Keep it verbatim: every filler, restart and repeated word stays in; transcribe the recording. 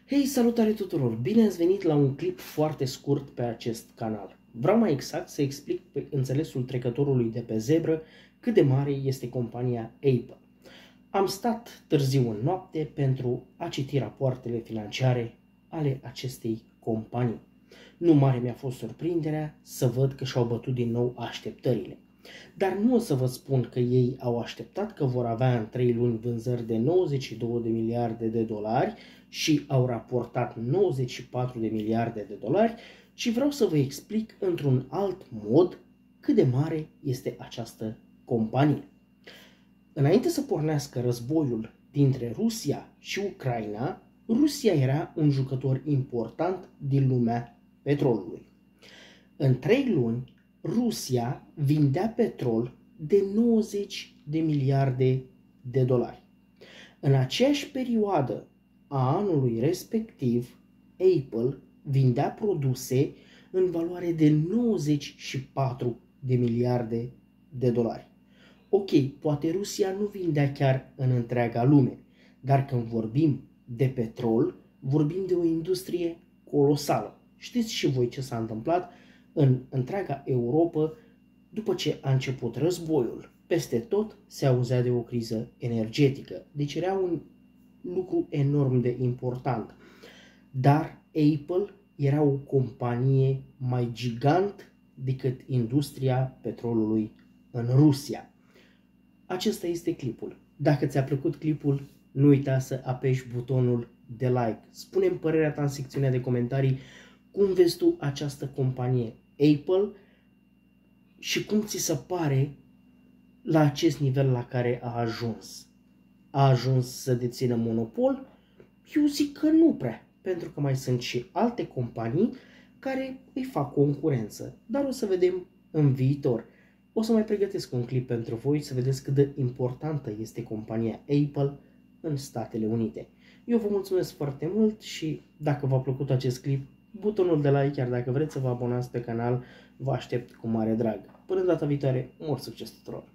Hei, salutare tuturor! Bine ați venit la un clip foarte scurt pe acest canal. Vreau mai exact să explic pe înțelesul trecătorului de pe zebră cât de mare este compania Apple. Am stat târziu în noapte pentru a citi rapoartele financiare ale acestei companii. Nu mare mi-a fost surprinderea să văd că și-au bătut din nou așteptările. Dar nu o să vă spun că ei au așteptat că vor avea în trei luni vânzări de nouăzeci și două de miliarde de dolari și au raportat nouăzeci și patru de miliarde de dolari, ci vreau să vă explic într-un alt mod cât de mare este această companie. Înainte să pornească războiul dintre Rusia și Ucraina, Rusia era un jucător important din lumea petrolului. În trei luni, Rusia vindea petrol de nouăzeci de miliarde de dolari. În aceeași perioadă a anului respectiv, Apple vindea produse în valoare de nouăzeci și patru de miliarde de dolari. Ok, poate Rusia nu vindea chiar în întreaga lume, dar când vorbim de petrol, vorbim de o industrie colosală. Știți și voi ce s-a întâmplat în întreaga Europa după ce a început războiul. Peste tot se auzea de o criză energetică, deci era un lucru enorm de important. Dar Apple era o companie mai gigant decât industria petrolului în Rusia. Acesta este clipul. Dacă ți-a plăcut clipul, nu uita să apeși butonul de like. Spune-mi părerea ta în secțiunea de comentarii cum vezi tu această companie Apple și cum ți se pare la acest nivel la care a ajuns. A ajuns să dețină monopol? Eu zic că nu prea, pentru că mai sunt și alte companii care îi fac concurență. Dar o să vedem în viitor. O să mai pregătesc un clip pentru voi să vedeți cât de importantă este compania Apple în Statele Unite. Eu vă mulțumesc foarte mult și dacă v-a plăcut acest clip, butonul de like, chiar dacă vreți să vă abonați pe canal, vă aștept cu mare drag. Până data viitoare, mult succes tuturor!